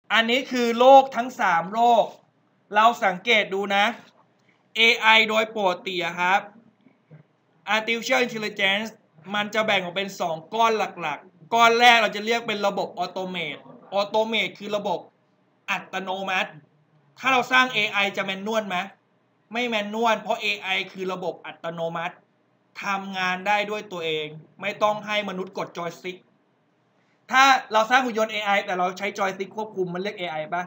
อันนี้คือโลกทั้ง3โลกเราสังเกตดูนะ AI โดยปกติครับ Artificial Intelligence มันจะแบ่งออกเป็น2ก้อนหลักๆก้อนแรกเราจะเรียกเป็นระบบออโตเมตคือระบบอัตโนมัติถ้าเราสร้าง AI จะแมนนวลไหมไม่แมนนวลเพราะ AI คือระบบอัตโนมัติทำงานได้ด้วยตัวเองไม่ต้องให้มนุษย์กดจอยสติ๊กถ้าเราสร้างหุ่นยนต์ AI แต่เราใช้จอยสติ๊กควบคุมมันเรียก AI ป่ะ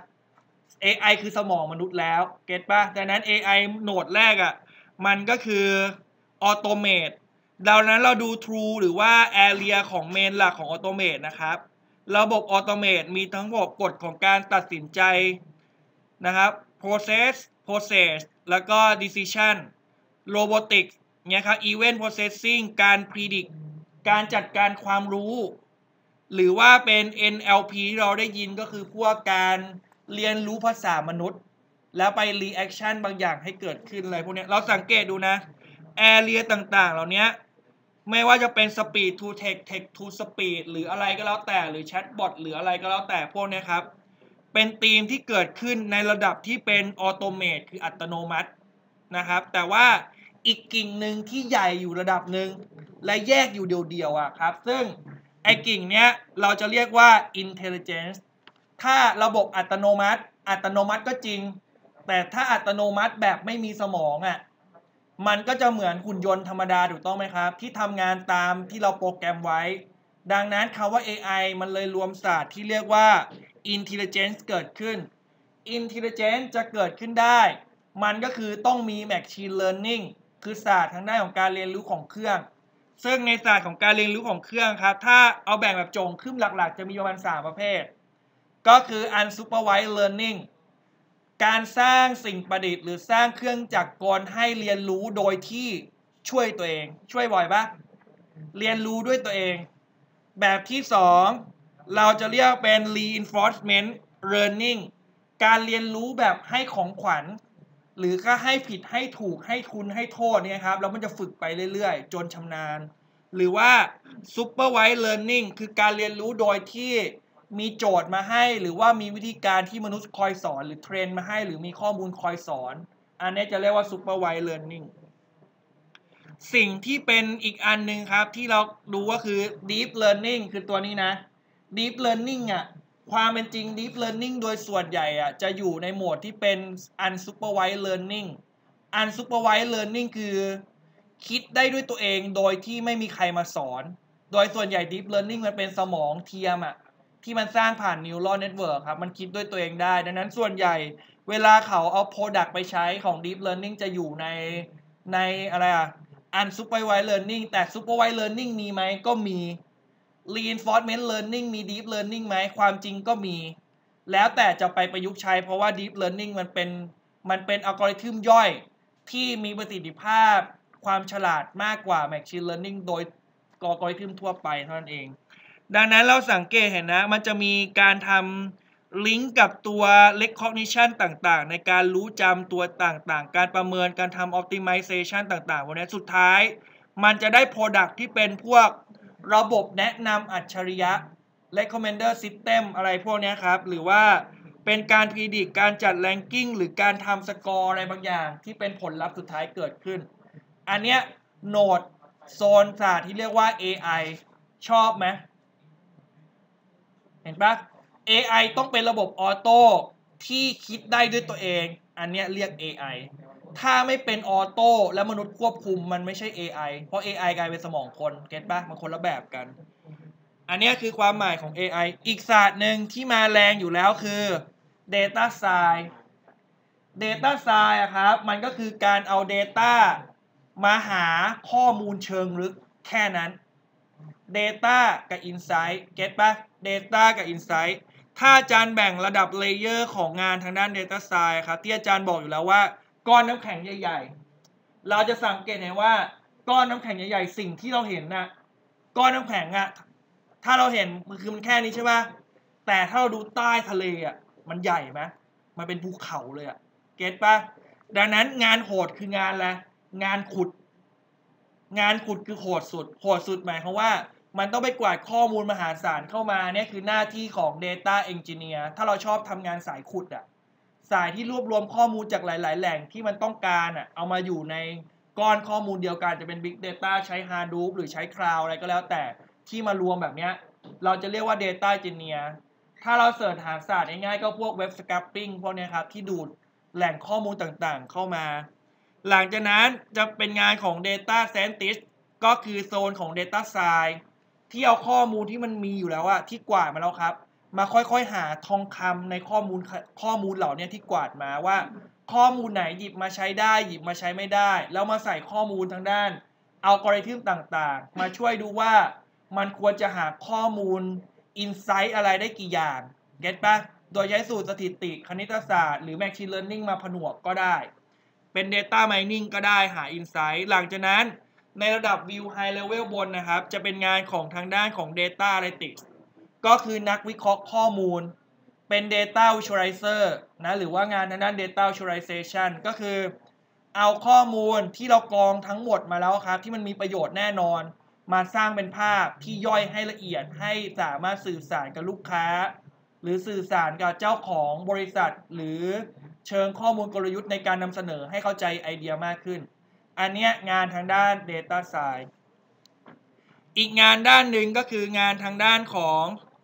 AI คือสมองมนุษย์แล้วเก็ตป่ะดังนั้น AI โหนดแรกมันก็คือออโตเมตดังนั้นเราดู True หรือว่า Area ของเมนหลักของออโตเมตนะครับระบบออโตเมตมีทั้งระบบกฎของการตัดสินใจนะครับ process แล้วก็ decision robotics เนี่ยครับ event processing การ predict การจัดการความรู้หรือว่าเป็น NLP ที่เราได้ยินก็คือพวกการเรียนรู้ภาษามนุษย์แล้วไป reaction บางอย่างให้เกิดขึ้นอะไรพวกนี้เราสังเกตดูนะ area ต่างๆเหล่านี้ไม่ว่าจะเป็น speed to text to speed หรืออะไรก็แล้วแต่หรือ chatbot หรืออะไรก็แล้วแต่พวกนี้ครับเป็นธีมที่เกิดขึ้นในระดับที่เป็นออโตเมตคืออัตโนมัตินะครับแต่ว่าอีกกิ่งหนึ่งที่ใหญ่อยู่ระดับหนึ่งและแยกอยู่เดียวๆครับซึ่งไอ้กิ่งเนี้ยเราจะเรียกว่า intelligence ถ้าระบบอัตโนมัติก็จริงแต่ถ้าอัตโนมัติแบบไม่มีสมองมันก็จะเหมือนหุ่นยนต์ธรรมดาถูกต้องไหมครับที่ทำงานตามที่เราโปรแกรมไว้ดังนั้นคำว่า AI มันเลยรวมศาสตร์ที่เรียกว่า intelligence เกิดขึ้น intelligence จะเกิดขึ้นได้มันก็คือต้องมี machine learning คือศาสตร์ทางด้านของการเรียนรู้ของเครื่องซึ่งในศาสตร์ของการเรียนรู้ของเครื่องครับถ้าเอาแบ่งแบบโจงครึ่งหลักๆจะมีประมาณ3ประเภทก็คือ unsupervised learning การสร้างสิ่งประดิษฐ์หรือสร้างเครื่องจักรกลให้เรียนรู้โดยที่ช่วยตัวเองช่วยบ่อยปะเรียนรู้ด้วยตัวเองแบบที่2เราจะเรียกเป็น reinforcement learning การเรียนรู้แบบให้ของขวัญหรือก็ให้ผิดให้ถูกให้คุณให้โทษเนี่ยครับแล้วมันจะฝึกไปเรื่อยๆจนชำนาญหรือว่า supervised learning คือการเรียนรู้โดยที่มีโจทย์มาให้หรือว่ามีวิธีการที่มนุษย์คอยสอนหรือเทรนมาให้หรือมีข้อมูลคอยสอนอันนี้จะเรียกว่า supervised learning สิ่งที่เป็นอีกอันหนึ่งครับที่เราดูก็คือ deep learning คือตัวนี้นะ deep learning ความเป็นจริง deep learning โดยส่วนใหญ่จะอยู่ในโหมดที่เป็น unsupervised learning unsupervised learning คือคิดได้ด้วยตัวเองโดยที่ไม่มีใครมาสอนโดยส่วนใหญ่ deep learning มันเป็นสมองเทียมที่มันสร้างผ่าน neural network ครับมันคิดด้วยตัวเองได้ดังนั้นส่วนใหญ่เวลาเขาเอา product ไปใช้ของ deep learning จะอยู่ในอะไรunsupervised learning แต่ supervised learning มีไหมก็มี reinforcement learning มี deep learning ไหมความจริงก็มีแล้วแต่จะไปประยุกต์ใช้เพราะว่า deep learning มันเป็นอัลกอริทึมย่อยที่มีประสิทธิภาพความฉลาดมากกว่า machine learning โดยอัลกอริทึมทั่วไปเท่านั้นเองดังนั้นเราสังเกตเห็นนะมันจะมีการทำลิงก์กับตัว recognition ต่างๆในการรู้จำตัวต่างๆการประเมินการทำ optimization ต่างๆพวกนี้สุดท้ายมันจะได้ product ที่เป็นพวกระบบแนะนำอัจฉริยะ recommender system อะไรพวกนี้ครับหรือว่าเป็นการ predict การจัด ranking หรือการทำสกอร์อะไรบางอย่างที่เป็นผลลัพธ์สุดท้ายเกิดขึ้นอันเนี้ยโหนดโซนศาสตร์ที่เรียกว่า AI ชอบไหมเห็นปะ AI ต้องเป็นระบบออโต้ที่คิดได้ด้วยตัวเองอันเนี้ยเรียก AI ถ้าไม่เป็นออโต้แล้วมนุษย์ควบคุมมันไม่ใช่ AI เพราะ AI กลายเป็นสมองคนเก็ตปะมันคนละแบบกันอันนี้คือความหมายของ AI อีกศาสตร์หนึ่งที่มาแรงอยู่แล้วคือ Data Science Data Science ครับมันก็คือการเอา Data มาหาข้อมูลเชิงลึกแค่นั้น Data กับ Insight เก็ตปะ Data กับ Insight ถ้าอาจารย์แบ่งระดับเลเยอร์ของงานทางด้าน Data Science ครับที่อาจารย์บอกอยู่แล้วว่าก้อนน้ำแข็งใหญ่ๆเราจะสังเกตเห็นว่าก้อนน้ำแข็งใหญ่ๆสิ่งที่เราเห็นก้อนน้ำแข็งถ้าเราเห็นมันแค่นี้ใช่ปะแต่ถ้าเราดูใต้ทะเลมันใหญ่ไหมมันเป็นภูเขาเลยเก็ตปะดังนั้นงานโหดคืองานอะไรงานขุดคือโหดสุดหมายความว่ามันต้องไปกวาดข้อมูลมหาศาลเข้ามาเนี่ยคือหน้าที่ของ Data Engineer ถ้าเราชอบทำงานสายขุดอะสายที่รวบรวมข้อมูลจากหลายๆแหล่งที่มันต้องการอะเอามาอยู่ในก้อนข้อมูลเดียวกันจะเป็น Big Data ใช้ Hadoop หรือใช้ Cloud อะไรก็แล้วแต่ที่มารวมแบบนี้เราจะเรียกว่า Data Engineer ถ้าเราเสิร์ชหาศาสตร์ง่ายๆก็พวก Web Scraping พวกนี้ครับที่ดูดแหล่งข้อมูลต่างๆเข้ามาหลังจากนั้นจะเป็นงานของ Data Scientist ก็คือโซนของ Data Science ที่เอาข้อมูลที่มันมีอยู่แล้วอะที่กวาดมาแล้วครับมาค่อยๆหาทองคำในข้อมูลเหล่านี้ที่กวาดมาว่าข้อมูลไหนหยิบมาใช้ได้หยิบมาใช้ไม่ได้แล้วมาใส่ข้อมูลทางด้านอัลกอริทึมต่างๆมาช่วยดูว่ามันควรจะหาข้อมูลอินไซต์อะไรได้กี่อย่างเก็ตปะโดยใช้สูตรสถิติคณิตศาสตร์หรือ Machine Learning มาผนวกก็ได้เป็น Data Mining ก็ได้หา Insight หลังจากนั้นในระดับ View High Level บนนะครับจะเป็นงานของทางด้านของ Data Analytics ก็คือนักวิเคราะห์ข้อมูลเป็น Data Visualizer นะหรือว่างานทางด้าน Data Visualization ก็คือเอาข้อมูลที่เรากรองทั้งหมดมาแล้วครับที่มันมีประโยชน์แน่นอนมาสร้างเป็นภาพที่ย่อยให้ละเอียดให้สามารถสื่อสารกับลูกค้าหรือสื่อสารกับเจ้าของบริษัทหรือเชิงข้อมูลกลยุทธ์ในการนำเสนอให้เข้าใจไอเดียมากขึ้นอันนี้งานทางด้าน Data Science อีกงานด้านหนึ่งก็คืองานทางด้านของ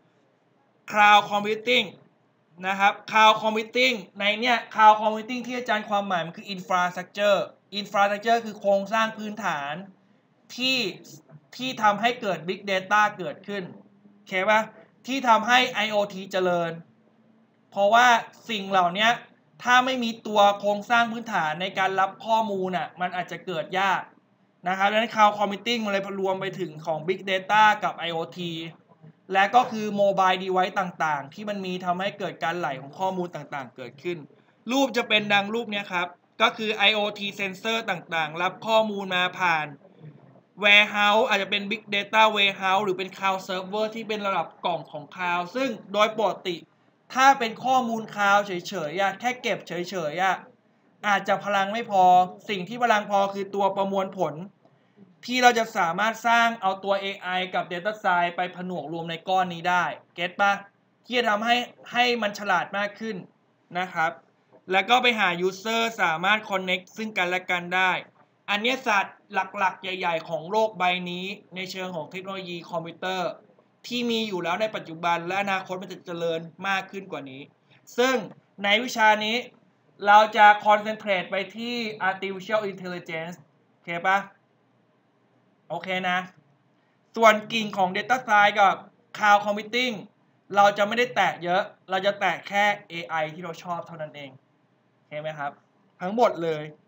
Cloud Computing นะครับ Cloud Computing ในเนี่ย Cloud Computing ที่อาจารย์ความหมายมันคือ Infrastructure คือโครงสร้างพื้นฐานที่ทำให้เกิด Big Data เกิดขึ้นโอเคป่ะที่ทำให้ IoT เจริญเพราะว่าสิ่งเหล่านี้ถ้าไม่มีตัวโครงสร้างพื้นฐานในการรับข้อมูลมันอาจจะเกิดยากนะครับดังนั้น Cloud Computing มันเลยรวมไปถึงของ Big Data กับ IoT และก็คือ Mobile Device ต่างๆที่มันมีทำให้เกิดการไหลของข้อมูลต่างๆเกิดขึ้นรูปจะเป็นดังรูปนี้ครับก็คือ IoT Sensor ต่างๆรับข้อมูลมาผ่าน Warehouse อาจจะเป็น Big Data Warehouse หรือเป็น Cloud Server ที่เป็นระดับกล่องของ Cloud ซึ่งโดยปกติถ้าเป็นข้อมูล Cloud เฉยๆแค่เก็บเฉยๆอาจจะพลังไม่พอสิ่งที่พลังพอคือตัวประมวลผลที่เราจะสามารถสร้างเอาตัว AI กับ Data Science ไปผนวกรวมในก้อนนี้ได้เก็ตปะที่จะทำให้มันฉลาดมากขึ้นนะครับแล้วก็ไปหา User สามารถ Connect ซึ่งกันและกันได้อันนี้ศาสตร์หลักๆใหญ่ๆของโลกใบนี้ในเชิงของเทคโนโลยีคอมพิวเตอร์ที่มีอยู่แล้วในปัจจุบันและอนาคตมันจะเจริญมากขึ้นกว่านี้ซึ่งในวิชานี้เราจะคอนเซนเทรตไปที่ artificial intelligence โอเคปะโอเคนะส่วนกิ่งของ data science กับ cloud computing เราจะไม่ได้แตะเยอะเราจะแตะแค่ AI ที่เราชอบเท่านั้นเองโอเคไหมครับทั้งหมดเลย